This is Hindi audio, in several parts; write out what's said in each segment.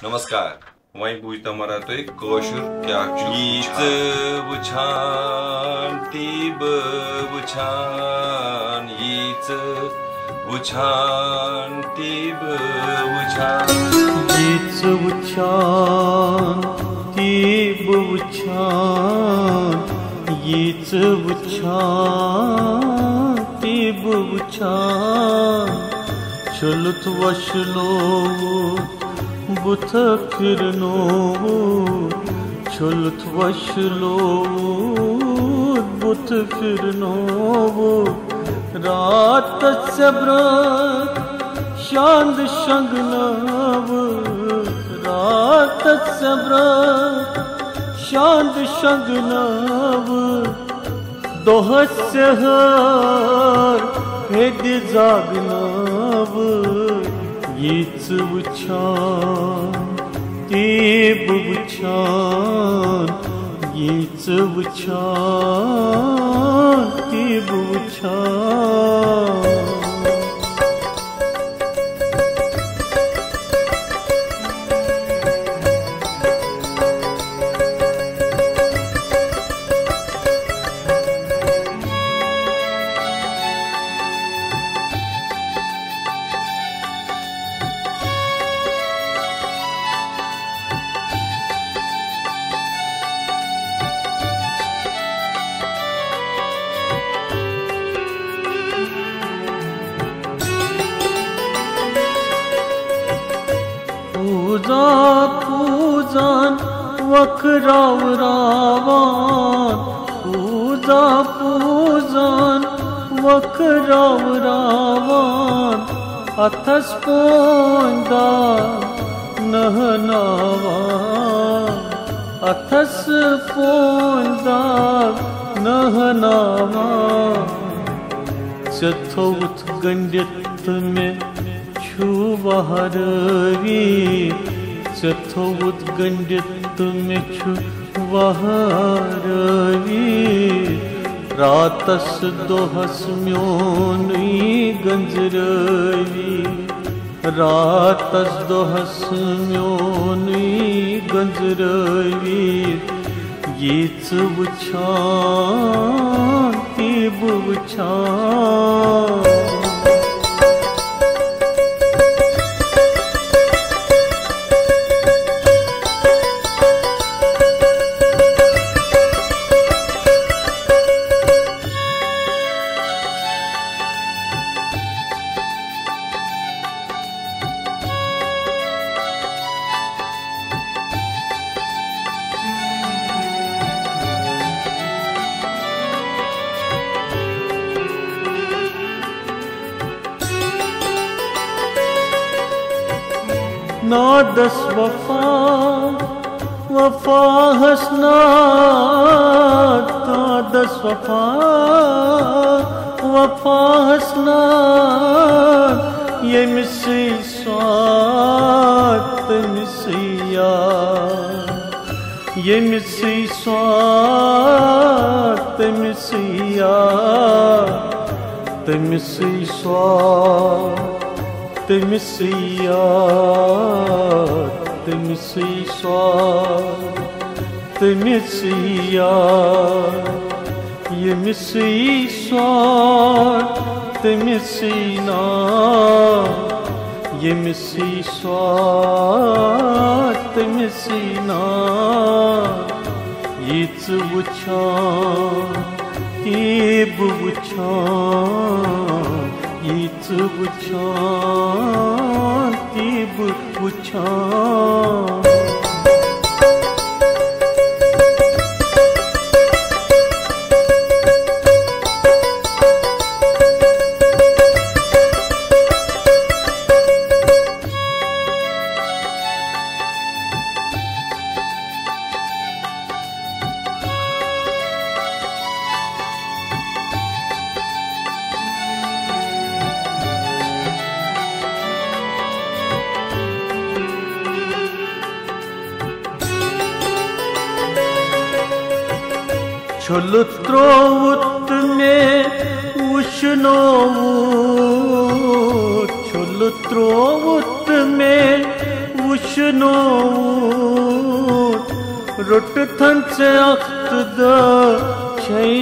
नमस्कार वहीं पूछता हमारा तो एक कौशल क्या गीत बुछान तीब बुछान गीत बुछान तीब बुछान गीत बुछान तीब बुछान गीत बुछान तीब बुछान चलत वशलो बुथ फिरनो चलत वशलो बुथ फिरनो रात सब्र शांद शंगनव रात सब्र शांद शंगनव दोहस्य हर हेद जागनव गीत बुछान तीब बुछान गीत बुछान तीब बुछान पूजान वखराव रावान पूजान वखराव रावान अथस पोंदा नहनावान अथस पोंदा नहनावान चथोत गंडित में वहरवी चथोत गंडित में छु वहरवी रातस दोहस म्योनी गंजरवी रातस दोहस म्योनी गंजरवी गीत बुछान तीब बुछान नादस वफा वफा हसनात नादस वफा वफा हसनात ये मिसी स्वात मिसिया ये मिसी स्वात मिसिया मिसी Swat Temisiya, temisiya, temisiya, yemisiysa, temisina, yemisiysa, temisina, yitsu buçan, tibu buçan. गीत बुछान तीब बुछान Çolutrovut me ushnovut Çolutrovut me वुछनो रुट थंच अख्त द छई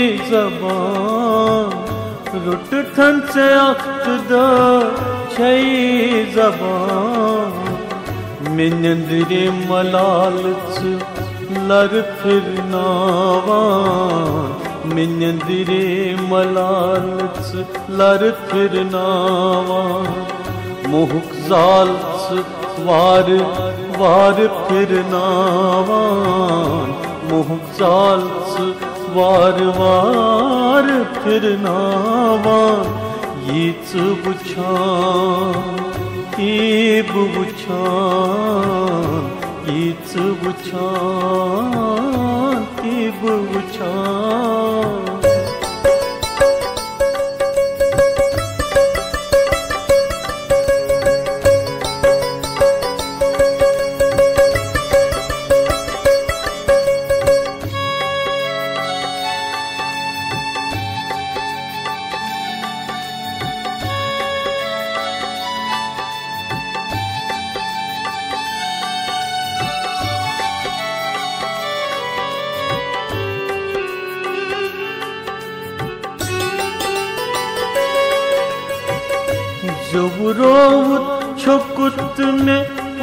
जबान रुट थंच अख्त द छई जबान मिनंदरे मलालच लर फिर नावान मिनंदरे मलालच लर फिर नावान मोहक जालच वार वार फिर नावान मोहक जालच वार वार फिर नावान यीच वुछान तीब वुछान यीच वुछान तीब वुछान जबरोवत छकुत में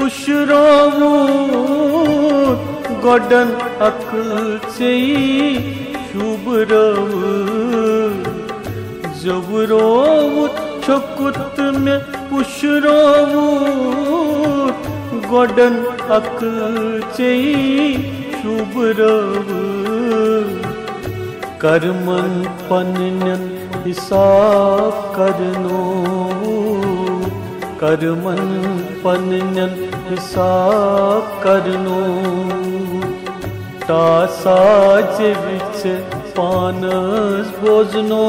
पुशरोवत गोडन अकल से शुभरव जबरोवत छकुत में पुशरोवत गोडन अकल से शुभरव कर्मन पन्नन हिसाब करनो कर्मन पन्नन हिसाब करनो टासा विच पानस बोजनो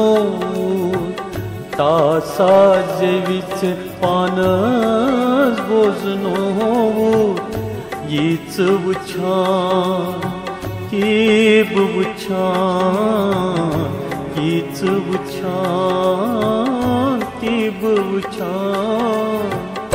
टासा विच पानस बोजनो यीच वुछान तीब वुछान यीच वुछान तीब वुछान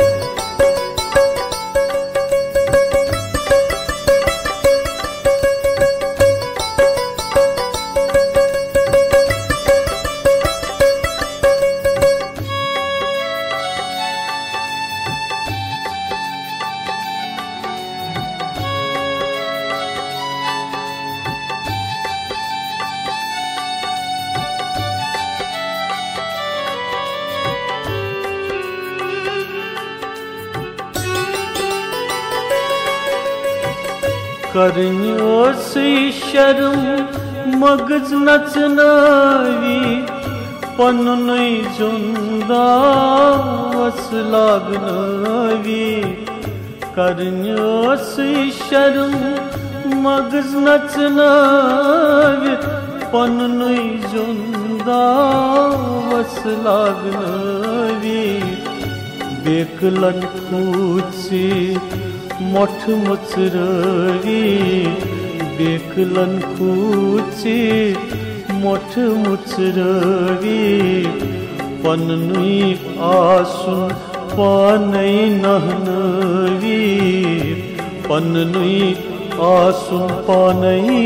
करन्यो से शर्म मगज नचनावी पन्नुई जुंदा वस लागनावी करन्यो से शर्म मगज नचनावी पन्नुई जुंदा वस लागनावी बेकलन पूछी मोठ मुचरवी बेकलन खूची मोठ मुचरवी पन्नुई आसुन पानई नहनवी पन्नुई आसुन पानई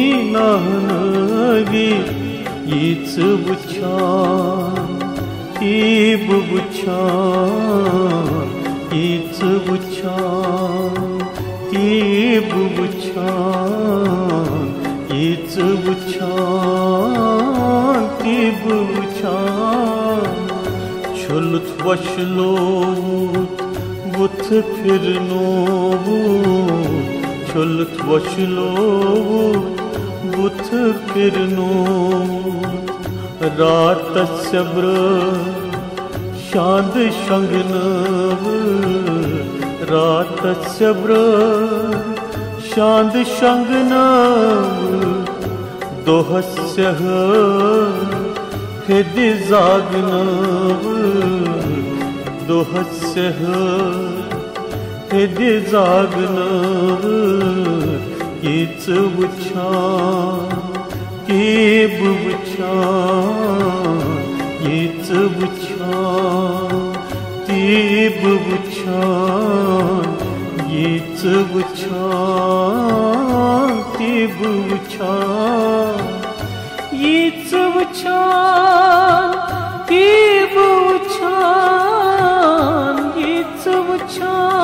नहनवी यीच वुछान तीब वुछान यीच वुछान तीब वुछान यीच वुछान तीब वुछान छुलत वशलोत बुथ फिरनोत छुलत वशलोत बुथ फिरनोत रात सब्र शांद शंगनव रात सब्र शांद शंगनव दोहस्य हृदय जागनव दोहस्य हृदय जागनव यीच वुछान तीब वुछान यीच वुछान तीब वुछान येच वुछान ते वुछान येच वुछान ते वुछान येच वुछान